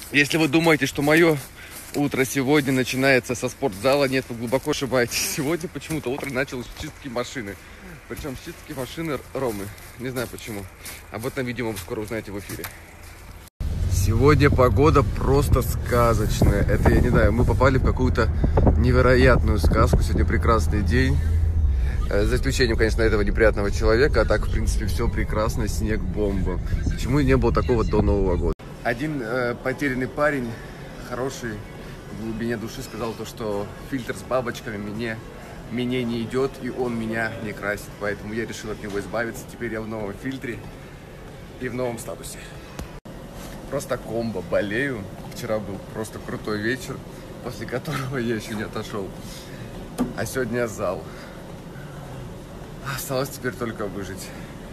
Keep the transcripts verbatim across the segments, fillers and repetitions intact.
Если вы думаете, что мое утро сегодня начинается со спортзала, нет, вы глубоко ошибаетесь. Сегодня почему-то утро началось с чистки машины. Причем с чистки машины Ромы. Не знаю почему. Об этом, видимо, вы скоро узнаете в эфире. Сегодня погода просто сказочная. Это, я не знаю, мы попали в какую-то невероятную сказку. Сегодня прекрасный день. За исключением, конечно, этого неприятного человека. А так, в принципе, все прекрасно. Снег бомба. Почему не было такого до Нового года? Один э, потерянный парень, хороший, в глубине души сказал то, что фильтр с бабочками мне, мне не идет, и он меня не красит. Поэтому я решил от него избавиться. Теперь я в новом фильтре и в новом статусе. Просто комбо, болею. Вчера был просто крутой вечер, после которого я еще не отошел. А сегодня зал. Осталось теперь только выжить.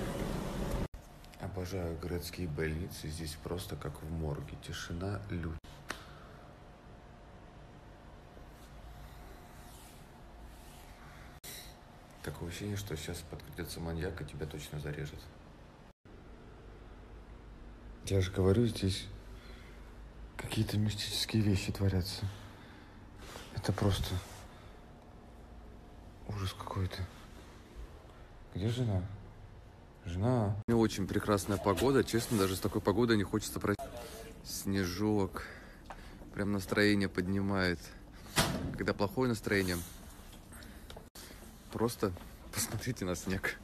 Обожаю городские больницы. Здесь просто как в морге. Тишина, люди. Такое ощущение, что сейчас подкрутится маньяк и тебя точно зарежет. Я же говорю, здесь какие-то мистические вещи творятся. Это просто ужас какой-то. Где жена? Жена. Не очень прекрасная погода. Честно, даже с такой погодой не хочется пройти. Снежок. Прям настроение поднимает. Когда плохое настроение, просто посмотрите на снег.